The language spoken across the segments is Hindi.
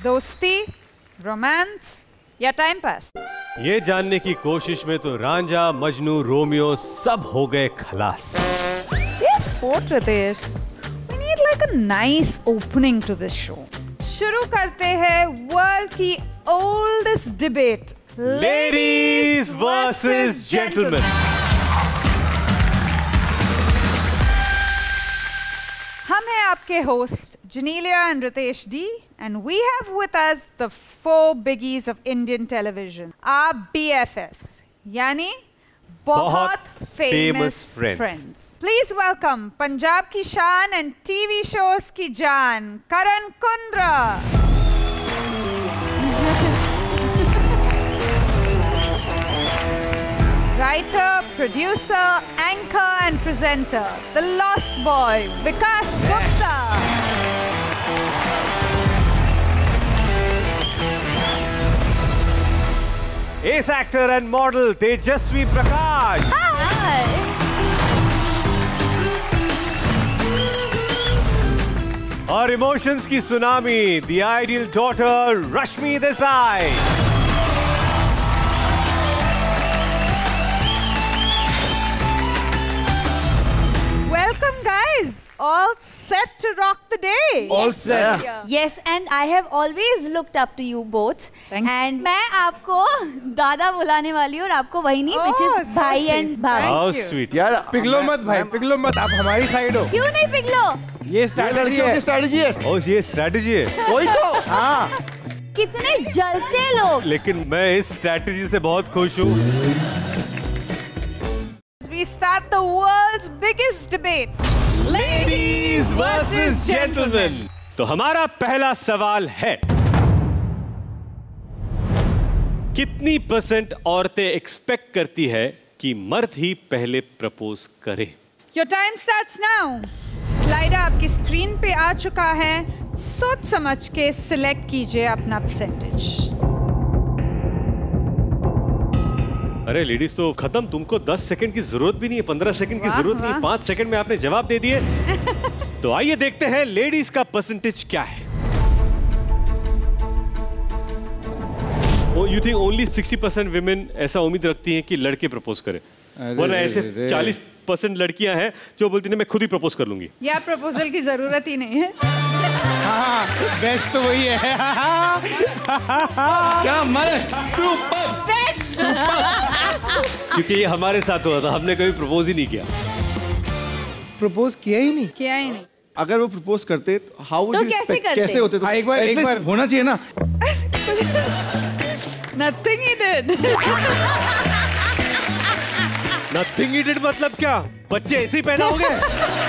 दोस्ती, रोमांस या टाइम पास? ये जानने की कोशिश में तो रांझा, मजनू, रोमियो सब हो गए खलास। Yes, sport Ritesh. We need like a nice opening to this show. शुरू करते हैं वर्ल्ड की oldest debate. Ladies versus gentlemen. हम हैं आपके host Janelia and Ritesh D, and we have with us the 4 biggies of Indian television. Our BFFs, यानी बहुत famous friends. Please welcome Punjab की शान and TV shows की जान, Karan Kundra. Writer, producer, anchor and presenter, the lost boy, Vikas Gupta. Ace actor and model Tejasvi Prakash. Hi. और इमोशंस की tsunami, the ideal daughter Rashmi Desai. Welcome guys, all set to rock the day. All set. Yes, and I have always looked up to you both. Thank you. And मैं आपको दादा बुलाने वाली हूँ और आपको वही नहीं, which is so भाई sweet. and भाभी. How you. sweet. यार पिघलो मत भाई, पिघलो मत, आप हमारी साइड हो। क्यों नहीं पिघलो? ये स्ट्रैटेजी है। स्ट्रैटेजी है। Oh, ये स्ट्रैटेजी है। वही तो। हाँ। कितने जलते लोग। लेकिन मैं इस स्ट्रैटेजी से बहुत खुश हूँ। We start the world's biggest debate. Ladies versus gentlemen. तो हमारा पहला सवाल है, कितनी % औरतें एक्सपेक्ट करती है कि मर्द ही पहले प्रपोज करे? Your time starts now. Slider आपकी स्क्रीन पे आ चुका है, सोच समझ के सिलेक्ट कीजिए अपना परसेंटेज। अरे लेडीज तो खत्म, तुमको 10 सेकंड की जरूरत भी नहीं है, 15 सेकंड की जरूरत नहीं, 5 सेकंड में आपने जवाब दे दिए। तो आइए देखते हैं लेडीज का परसेंटेज क्या है। यू थिंक ओनली 60% विमेन ऐसा उम्मीद रखती हैं कि लड़के प्रपोज करें, वरना ऐसे 40% लड़कियां हैं जो बोलती हैं मैं खुद ही प्रपोज कर लूंगी। या प्रपोजल की जरूरत ही नहीं है। हाँ, बेस्ट तो वही है। क्या मर सुपर बेस्ट। क्योंकि ये हमारे साथ हुआ था, हमने कभी प्रपोज ही नहीं किया। प्रपोज किया ही नहीं। किया ही नहीं। अगर वो प्रपोज करते तो हाउ तो कैसे करते? कैसे होते? तो हाँ, एक बार होना चाहिए ना। Nothing he did. Nothing he did मतलब क्या? बच्चे ऐसे ही पैदा हो गए?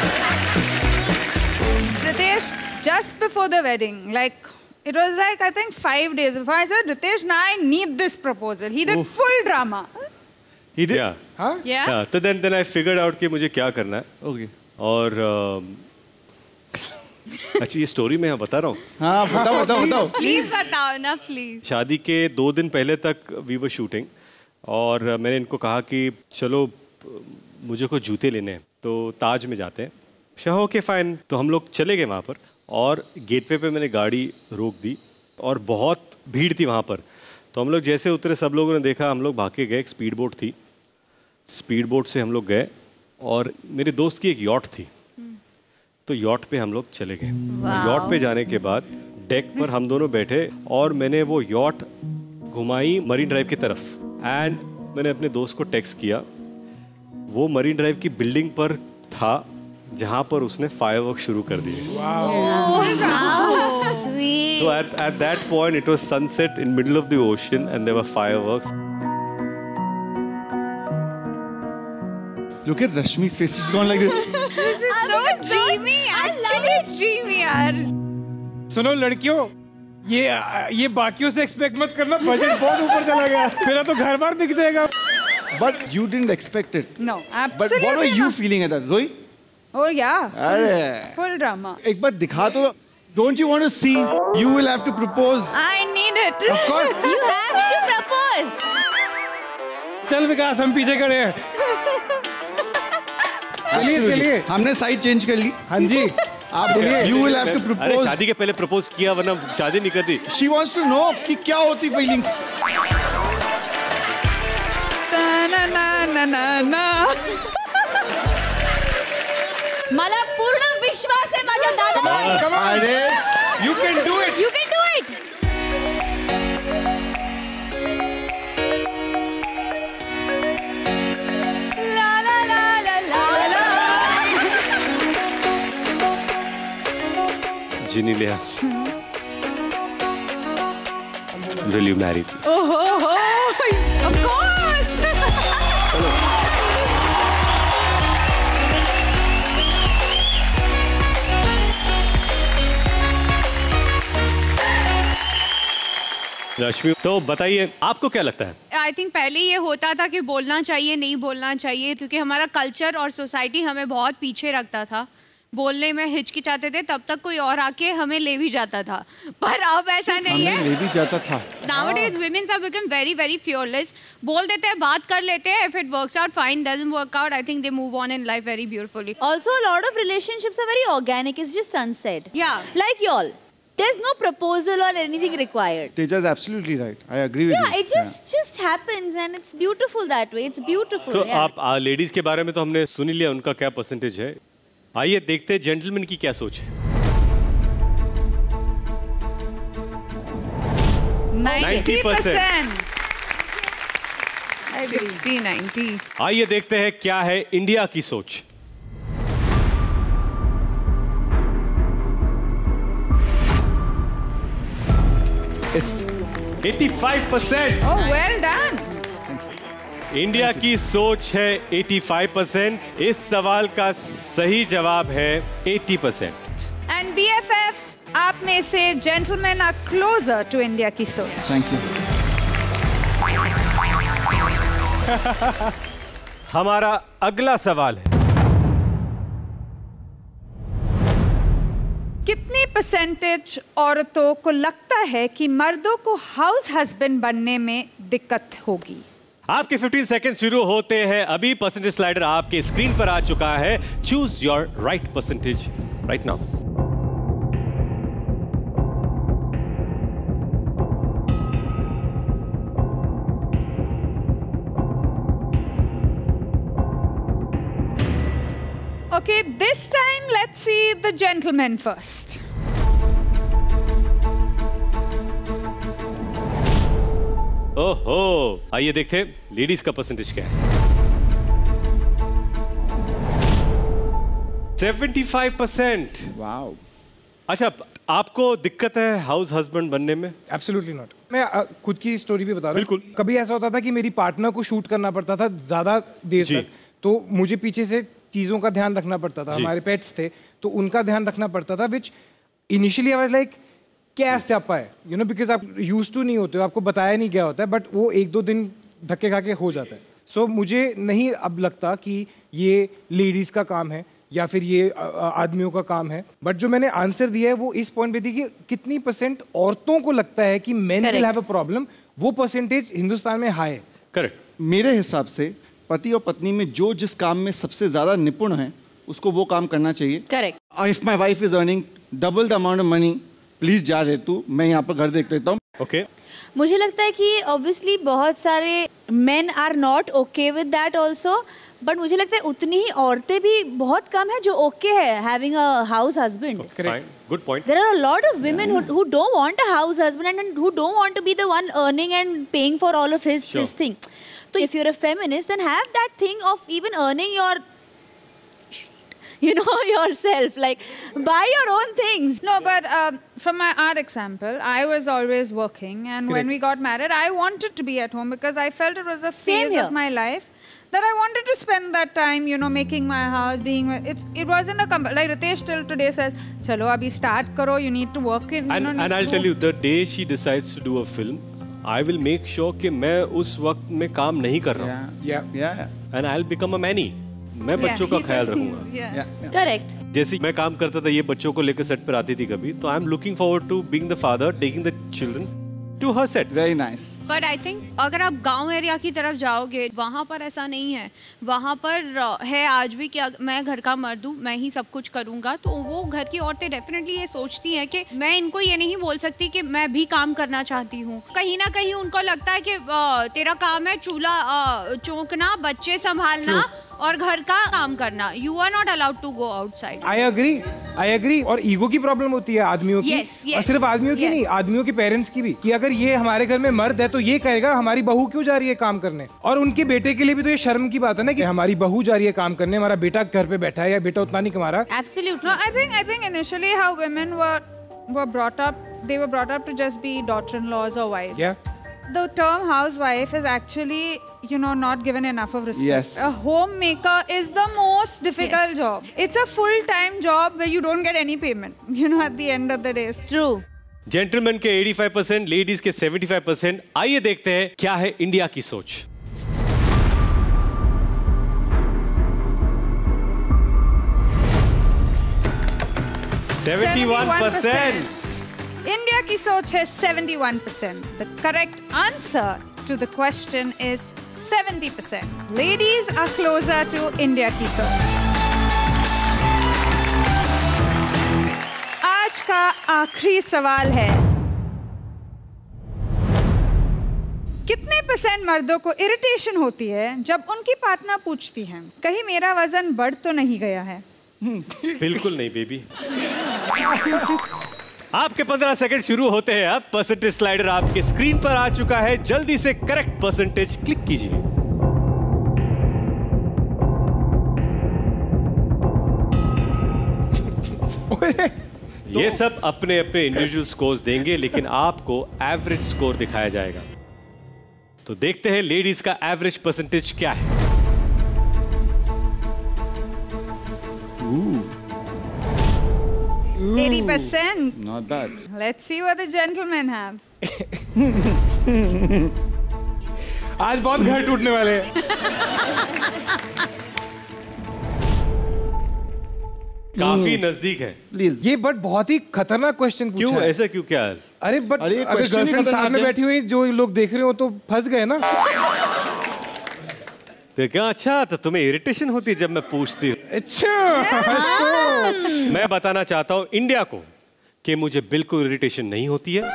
Ritesh, just before the wedding, like it was like I think 5 days before, I said, Ritesh, now I need this proposal. He did full drama. He did? Yeah. हाँ? Yeah. Yeah. तो then I figured out कि मुझे क्या करना है। Okay. और अच्छा ये स्टोरी मैं बता रहा हूँ। हाँ बताओ। Please बताओ ना please. शादी के 2 दिन पहले तक वी वर शूटिंग और मैंने इनको कहा कि चलो मुझे को जूते लेने हैं, तो ताज में जाते हैं। शाह ओके फाइन, तो हम लोग चले गए वहाँ पर और गेटवे पे मैंने गाड़ी रोक दी और बहुत भीड़ थी वहाँ पर। तो हम लोग जैसे उतरे सब लोगों ने देखा, हम लोग भाग के गए, एक स्पीड बोट थी, स्पीड बोट से हम लोग गए और मेरे दोस्त की एक यॉट थी, तो यॉट पे हम लोग चले गए। यॉट पे जाने के बाद डेक पर हम दोनों बैठे और मैंने वो यॉट घुमाई मरीन ड्राइव की तरफ एंड मैंने अपने दोस्त को टेक्स्ट किया। वो मरीन ड्राइव की बिल्डिंग पर था जहाँ पर उसने फायरवर्क शुरू कर दिए। Sweet. So at that point it was sunset in middle of the ocean and there were fireworks. Look at Rashmi's face. She's gone like this. This is so dreamy. Actually, it's dreamy, यार. सुनो लड़कियों, ये बाकियों से एक्सपेक्ट मत करना, बजट बहुत ऊपर चला गया, मेरा तो घर बार बिक जाएगा। But you didn't expect it. No, But absolutely what were you not. feeling at that, Roy? Oh yeah. अरे Full drama. एक बार दिखा तो, don't you want to see? You will have to propose. I need it. Of course. You have to propose. चल विकास, हम पीछे खड़े हैं। चलिए Absolutely. चलिए। हमने साइड चेंज कर ली। हाँ जी। आप you will have to अरे propose. शादी के पहले प्रपोज किया वरना शादी नहीं करती। She wants to know कि क्या होती feelings. ना ना ना ना ना। मला पूर्ण विश्वास आहे माझ्या दादावर. अरे You can do it. You can do it. La La La La La La. Genelia, will you marry me? Oh ho ho! Of course. रश्मि, तो बताइए आपको क्या लगता है? आई थिंक पहले ये होता था कि बोलना चाहिए नहीं बोलना चाहिए, क्योंकि हमारा कल्चर और सोसाइटी हमें बहुत पीछे रखता था, बोलने में हिचकिचाते थे, तब तक कोई और आके हमें ले भी जाता था, पर अब ऐसा नहीं है। ले भी जाता था। Nowadays women have become very very fearless. बोल देते हैं, बात कर लेते हैं, if it works out fine, doesn't work out, I think they move on in life very beautifully. Also, a lot of relationships are very organic. It's just unsaid. Yeah. Like y'all. There's no proposal or anything required. Teja is absolutely right. I agree with you. Yeah, it just happens and it's beautiful that way. It's beautiful. तो yeah. आप लेडीज के बारे में तो हमने सुन ही लिया उनका क्या परसेंटेज है। आइए देखते हैं जेंटलमैन की क्या सोच है। 90%. 60-90. आइए देखते हैं क्या है इंडिया की सोच। It's 85%। Oh, well done. India की सोच है 85%। इस सवाल का सही जवाब है 80%। And BFFs, आप में से gentlemen are closer to India की सोच. thank you. हमारा अगला सवाल है, कितनी परसेंटेज औरतों को लगता है कि मर्दों को हाउस हस्बैंड बनने में दिक्कत होगी? आपके 15 सेकंड शुरू होते हैं अभी। परसेंटेज स्लाइडर आपके स्क्रीन पर आ चुका है। Choose your right percentage right now. Okay, this time let's see the gentlemen first. ओहो, आइए देखते हैं लेडीज का परसेंटेज क्या है। 75%। Wow. अच्छा, आपको दिक्कत है हाउस हस्बैंड बनने में? Absolutely not. मैं खुद की स्टोरी भी बता रहा हूँ। बिल्कुल। कभी ऐसा होता था कि मेरी पार्टनर को शूट करना पड़ता था ज्यादा देर जी। तक, तो मुझे पीछे से चीजों का ध्यान रखना पड़ता था। जी। हमारे पेट्स थे तो उनका ध्यान रखना पड़ता था, which initially I was like क्या स्यापा है, यू नो, बिकॉज आप यूज टू नहीं होते हो, आपको बताया नहीं गया होता है, बट वो 1-2 दिन धक्के खा के हो जाता है। सो मुझे नहीं अब लगता कि ये लेडीज का काम है या फिर ये आदमियों का काम है, बट जो मैंने आंसर दिया है वो इस पॉइंट पे थी कि कितनी परसेंट औरतों को लगता है कि men will have a problem, वो परसेंटेज हिंदुस्तान में हाई है। करेक्ट। मेरे हिसाब से पति और पत्नी में जो जिस काम में सबसे ज्यादा निपुण है उसको वो काम करना चाहिए। Correct. If my wife is earning double the amount of money, please जा रहे तू, मैं यहाँ पर घर देख लेता हूँ। ओके। मुझे लगता है कि ऑब्वियसली बहुत सारे men are not okay with that also, but मुझे लगता है उतनी ही औरतें भी बहुत कम है जो ओके है having a house husband. Fine, good point. There are a lot of women who don't want a house husband and who don't want to be the one earning and paying for all of his thing. So if you're a feminist, then have that thing of even earning your, you know, yourself. Like, buy your own things. No, but from our example, I was always working, and when we got married, I wanted to be at home because I felt it was a phase here. of my life that I wanted to spend that time, you know, making my house, being. It wasn't a like Ritesh till today says, "Chalo, abhi start karo. You need to work in." And I'll tell you, the day she decides to do a film, I will make sure कि मैं उस वक्त में काम नहीं कर रहा हूँ। Yeah. And I'll become a manny. मैं बच्चों का ख्याल रखूंगा। Correct. जैसे मैं काम करता था, ये बच्चों को लेकर सेट पर आती थी कभी, तो I am looking forward to being the father, taking the children, to her set. Very nice. But I think अगर आप गांव एरिया की तरफ जाओगे वहाँ पर ऐसा नहीं है. वहाँ पर है आज भी कि मैं घर का मर्द हूँ, मैं ही सब कुछ करूँगा. तो वो घर की औरतें डेफिनेटली ये सोचती हैं कि मैं इनको ये नहीं बोल सकती कि मैं भी काम करना चाहती हूँ. कहीं ना कहीं उनको लगता है कि तेरा काम है चूल्हा चौंकना, बच्चे संभालना और घर का काम करना. You are not allowed to go outside. I agree. और ईगो की प्रॉब्लम होती है आदमियों की. और सिर्फ आदमियों की नहीं, आदमियों के पेरेंट्स की भी, कि अगर ये हमारे घर में मर्द है तो ये कहेगा हमारी बहू क्यों जा रही है काम करने. और उनके बेटे के लिए भी तो ये शर्म की बात है ना कि हमारी बहू जा रही है काम करने, हमारा बेटा घर पे बैठा है या बेटा उतना नहीं कमा रहा. Absolutely. No, I think initially how women were brought up, they were brought up to just be daughter-in-laws or wives. Yeah. The term housewife is actually, not given enough of respect. Yes. A homemaker is the most difficult job. It's a full-time job where you don't get any payment, at the end of the day. True. Gentleman के 85%, लेडीज के 75%. आइए देखते हैं क्या है इंडिया की सोच. इंडिया की सोच है 71%. The correct answer to the question is 70%. Ladies are closer to India की सोच. आज का आखिरी सवाल है, कितने % मर्दों को इरिटेशन होती है जब उनकी पार्टनर पूछती है कहीं मेरा वजन बढ़ तो नहीं गया है? बिल्कुल नहीं बेबी. आपके 15 सेकंड शुरू होते हैं अब. परसेंटेज स्लाइडर आपके स्क्रीन पर आ चुका है. जल्दी से करेक्ट परसेंटेज क्लिक कीजिए. ये सब अपने अपने इंडिविजुअल स्कोर्स देंगे, लेकिन आपको एवरेज स्कोर दिखाया जाएगा. तो देखते हैं लेडीज का एवरेज परसेंटेज क्या है. Ooh. 80%. Not bad. Let's see what the gentlemen have. आज बहुत घर टूटने वाले हैं. काफी नजदीक है. Please. ये बट बहुत ही खतरनाक क्वेश्चन पूछा क्यों है. ऐसा क्यों क्या है? अरे बट अरे अगर question ही गर्लफ्रेंड खतरनाक साथ में है. बैठी हुई जो लोग देख रहे हो तो फंस गए ना. तो क्या अच्छा, तो तुम्हें इरिटेशन होती है जब मैं पूछती हूँ. अच्छा. मैं बताना चाहता हूँ इंडिया को कि मुझे बिल्कुल इरिटेशन नहीं होती है,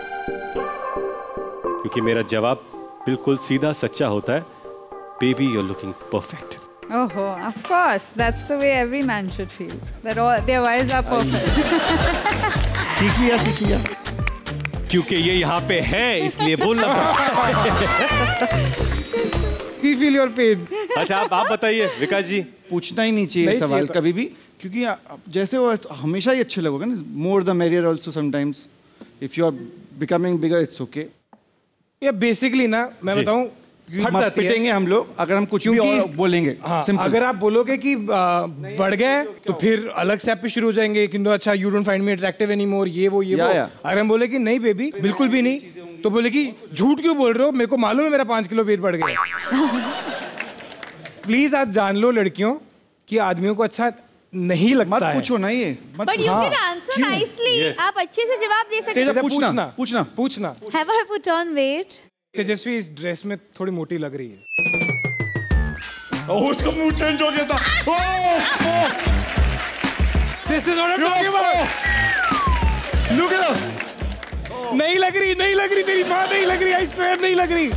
क्योंकि मेरा जवाब बिल्कुल सीधा सच्चा होता है. Baby you are looking perfect. Oh, of course. That's the way every man should feel. That all their wives are perfect. सीख लिया. क्योंकि ये यहाँ पे है इसलिए बोलना पड़ता है. We feel your pain. अच्छा आप बताइए विकास जी. पूछना ही नहीं चाहिए नहीं सवाल चाहिए कभी भी, क्योंकि जैसे वो हमेशा ही अच्छे लगोगे ना. More the merrier also sometimes. If you are becoming bigger it's okay. या बेसिकली ना मैं जी. बताऊं, फट मत जाती है. पिटेंगे हम लोग अगर हम कुछ भी और बोलेंगे. हाँ, Simple. अगर आप बोलोगे कि बढ़ गए तो फिर अलग से आप पे शुरू हो जाएंगे कि अच्छा you don't find me attractive any more, ये वो. या. अगर हम बोले कि नहीं बेबी बिल्कुल भी नहीं, तो बोले कि झूठ क्यों बोल रहे हो, मेरे को मालूम है मेरा 5 किलो वेट बढ़ गया. प्लीज आप जान लो लड़कियों कि आदमियों को अच्छा नहीं लगता मत है. पूछो ना ये. मत But you हाँ. can answer क्यों? nicely. Yes. आप अच्छे से जवाब दे सकते तेजा, हैं. पूछना. Have I put on weight? तेजस्वी इस ड्रेस में थोड़ी मोटी लग रही है. उसका मूड चेंज हो गया था. This is what I'm talking about. Look at that. नहीं लग रही मेरी माँ नहीं लग रही. I swear नहीं लग रही.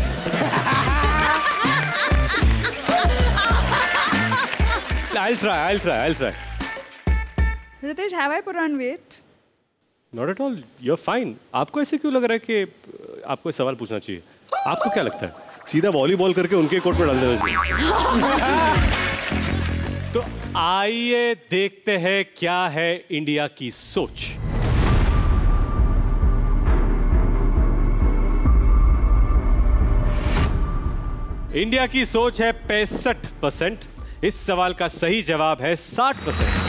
I'll try. Ritesh, have I put on weight? Not at all. You're fine. आपको ऐसे क्यों लग रहा है कि आपको सवाल पूछना चाहिए? आपको क्या लगता है सीधा वॉलीबॉल करके उनके कोर्ट में डाल देना चाहिए? तो आइए देखते हैं क्या है इंडिया की सोच. इंडिया की सोच है 65%. इस सवाल का सही जवाब है 60%.